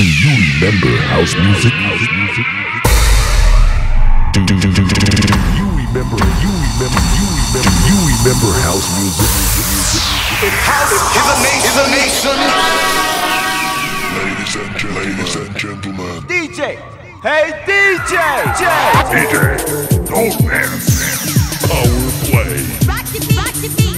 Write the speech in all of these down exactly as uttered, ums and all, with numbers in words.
Do you remember house music? House music? Do, do, do, do, do, do, do you remember? You remember? You remember? Do you remember house music? House is a nation. Is a nation. Ladies and gentlemen, ladies and gentlemen. D J, hey D J, D J, don't miss. Power play. Rock the beat, rock the beat.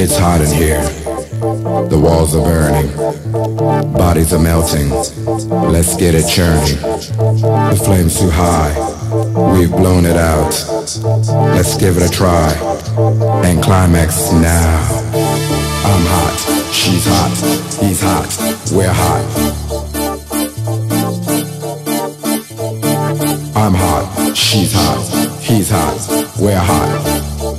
It's hot in here. The walls are burning. Bodies are melting. Let's get it churning. The flame's too high. We've blown it out. Let's give it a try. And climax now. I'm hot. She's hot. He's hot. We're hot. I'm hot. She's hot. He's hot. We're hot.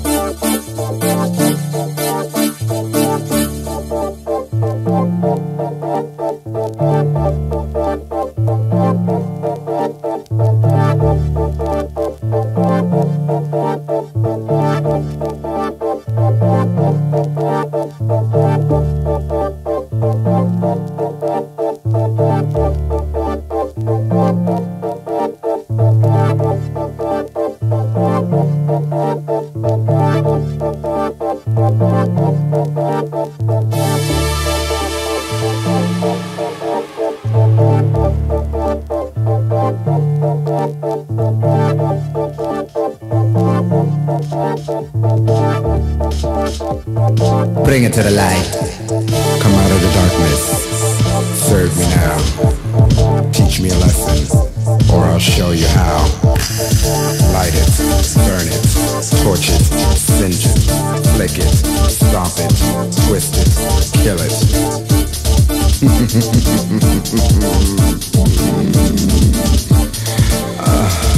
Bring it to the light. Come out of the darkness. Serve me now. Teach me a lesson, or I'll show you how. Light it, burn it, torch it, singe it, flick it, stomp it, twist it, kill it. uh.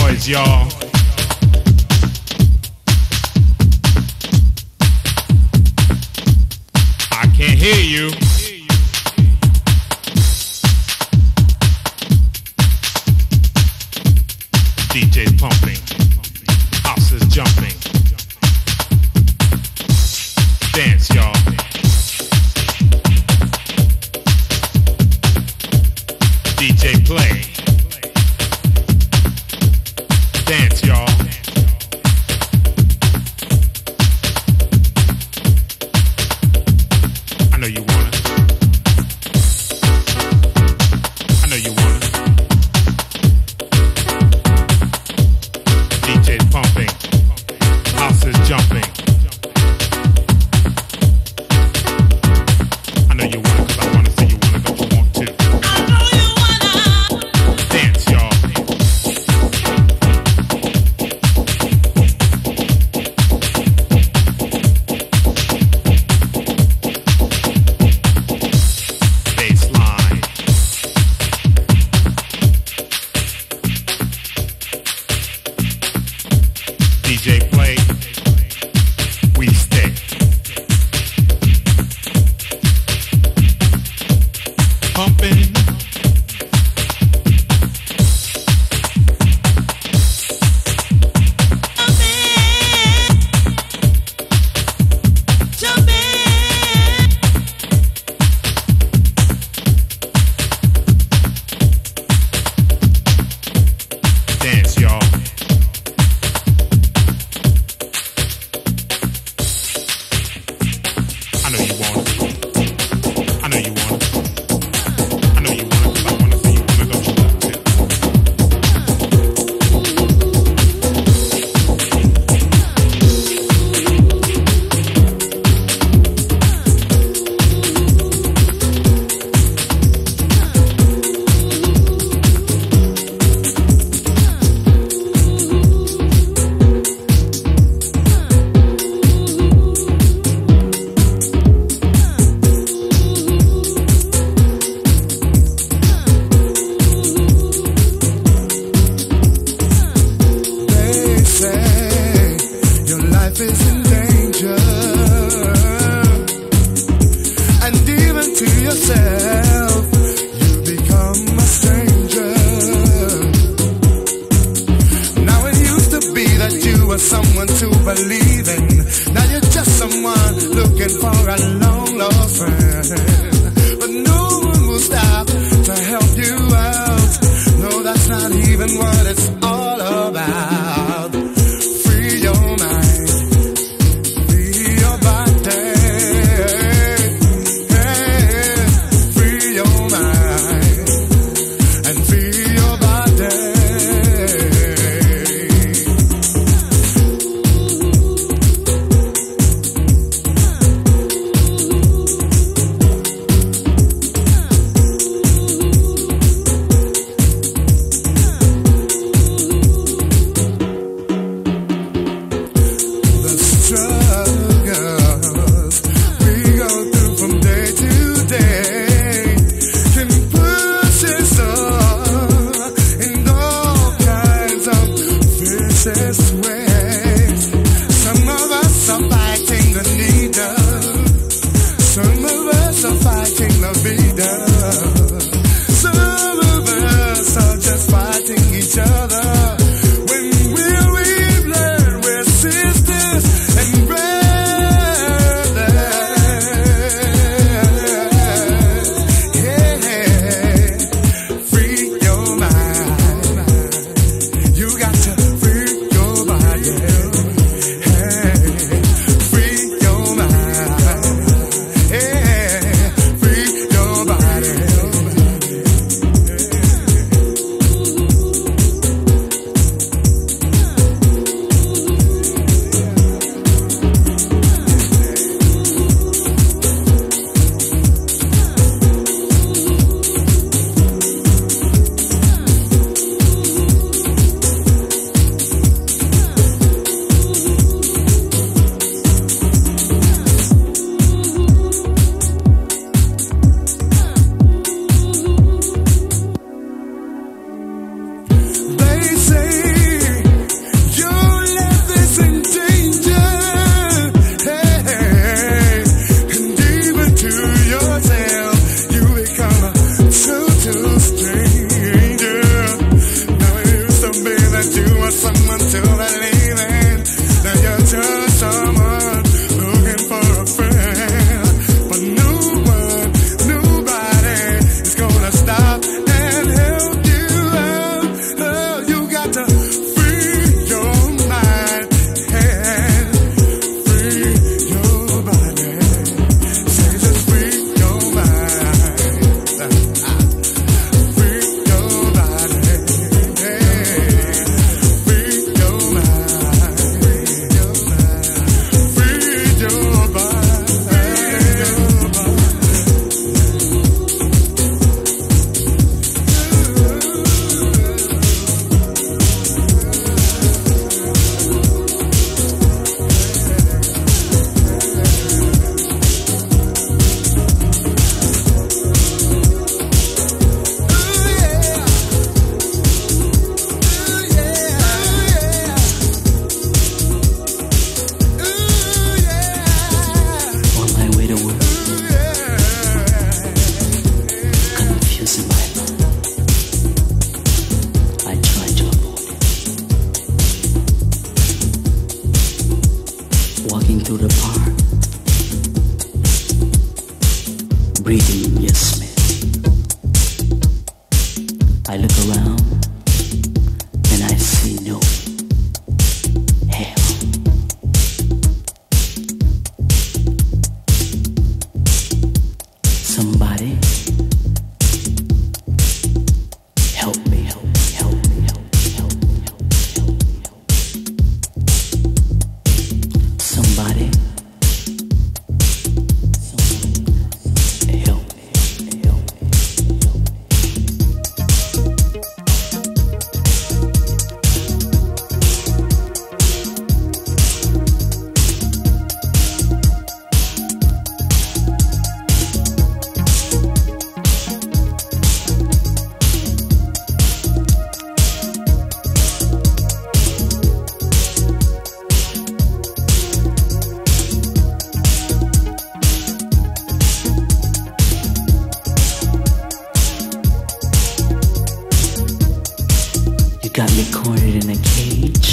noise, y'all. I can't hear you. D J's pumping, house is jumping. Dance, y'all. D J play. Dance, y'all. I know you wanna. I know you wanna. D J's pumping, house is jumping. I know you wanna, 'cause I wanna see you wanna, don't you want to? I know you wanna. Dance, y'all. Baseline. D J play, we stay. Pumping. Dance, y'all. I know you want it. I know you want it. I know you want it, 'cause I wanna see you wanna, don't you want to? They say your life is in danger, and even to yourself you become a stranger. Now it used to be that you were someone to believe in. Now you're just someone looking for a long lost friend. But no one will stop to help you out. No, that's not even what it's all about. Free your mind, free your body, yeah. Free your mind and free your body. someone to believe in. Now you're just someone looking for a friend. But no one, nobody is gonna stop and help you out. Oh, you got to free your mind and free your body. Say just free your mind. Free your body. Free your mind. Free your body. On my way to work, confusing my mind. I tried to avoid it. Walking through the park, breathing your smell. I look around and I see no hell. Somebody help me, help me, help me, help me, help me, help me, help me, help me. Somebody, somebody help me, help me, help me. You got me cornered in a cage.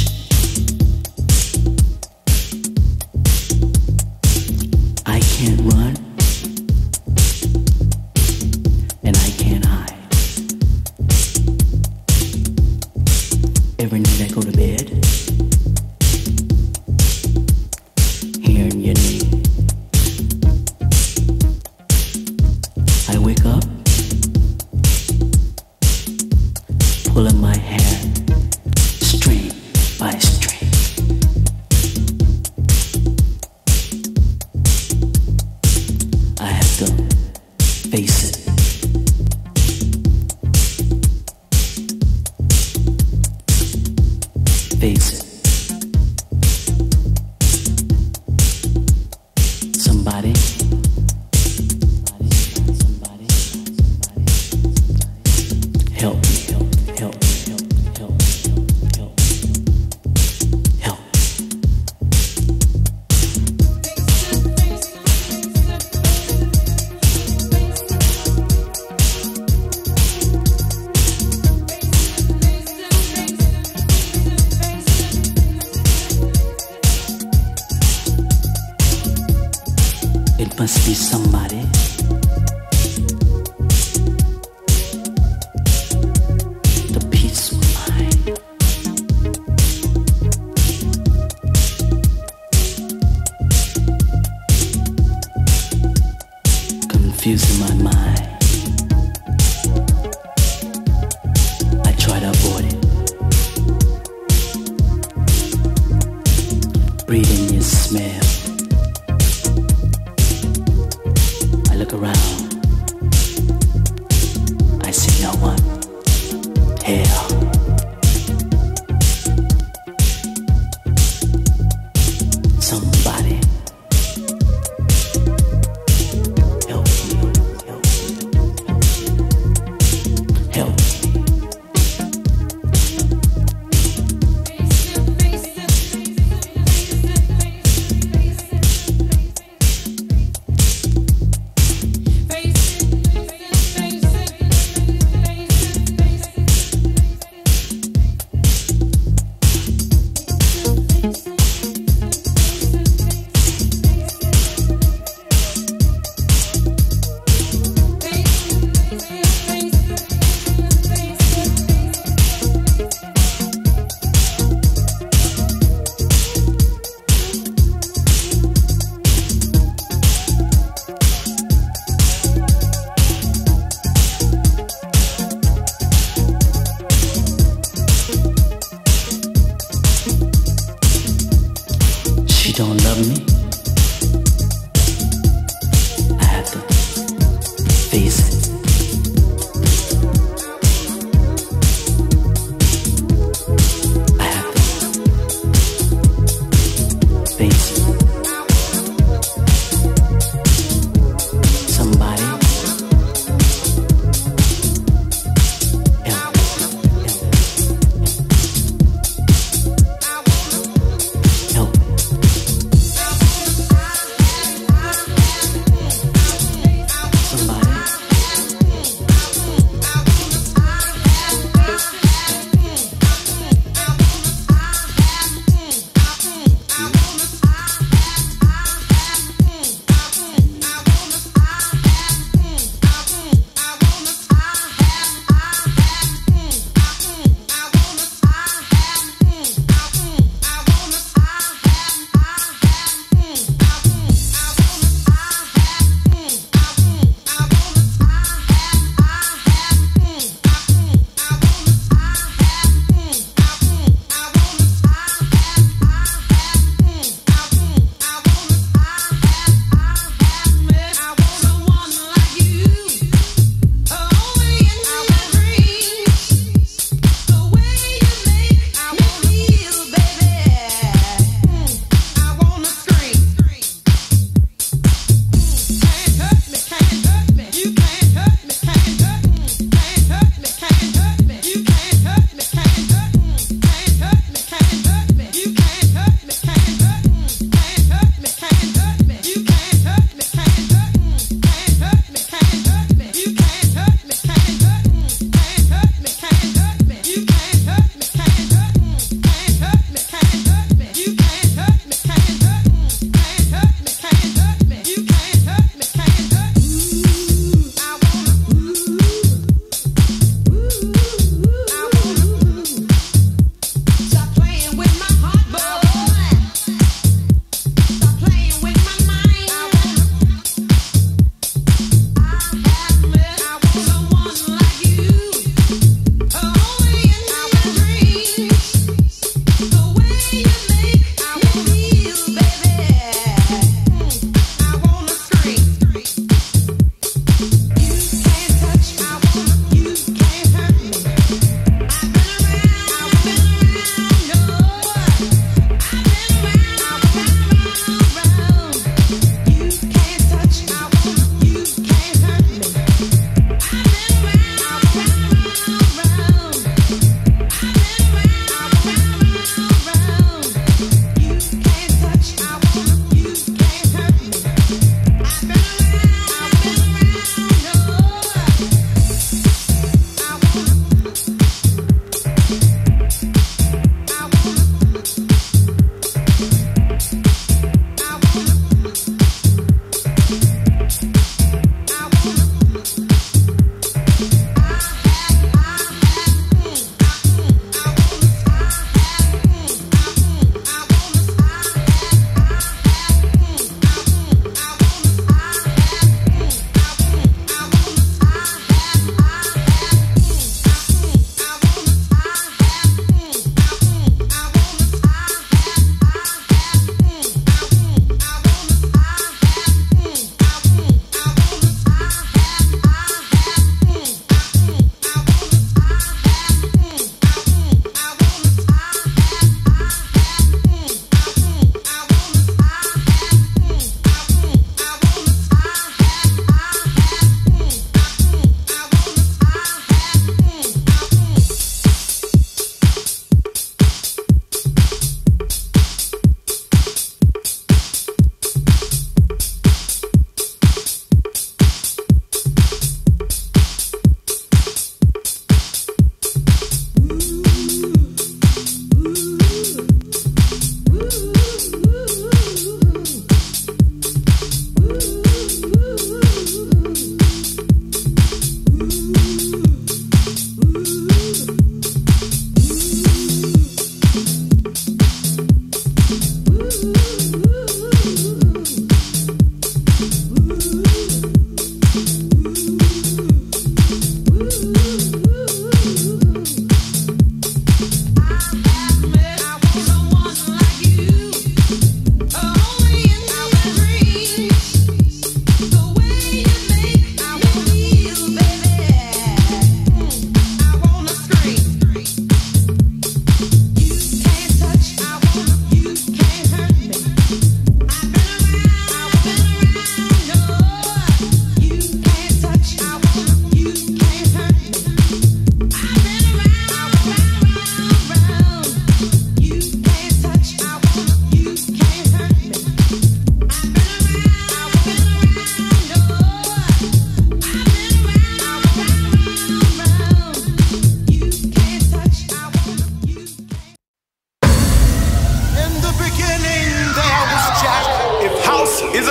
I can't run, and I can't hide. Every night I go to bed, hearing your name. I wake up, pulling my hair, string by string. I have to face it. Face it. Somebody. Somebody. Help me, help me, help me, help me, help me, help me, help me. Help. It must be somebody. The peaceful mind. Confusing my mind. I try to avoid it. Breathing your smell. I look around. I see no one. Hell. Somebody help me, help me, help me, help me. love me, I have to face it. I have to face it. Somebody help, help, help.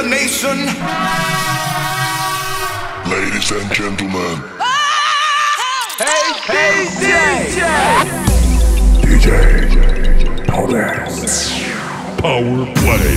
a nation. Ladies and gentlemen, Hey, hey, D J! D J Paulus. Power play.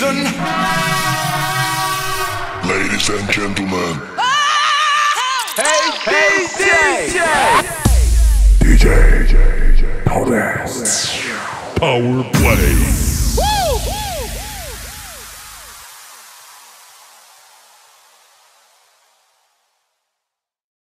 nation. Ladies and gentlemen, Hey, hey, D J. D J Torres. Power play.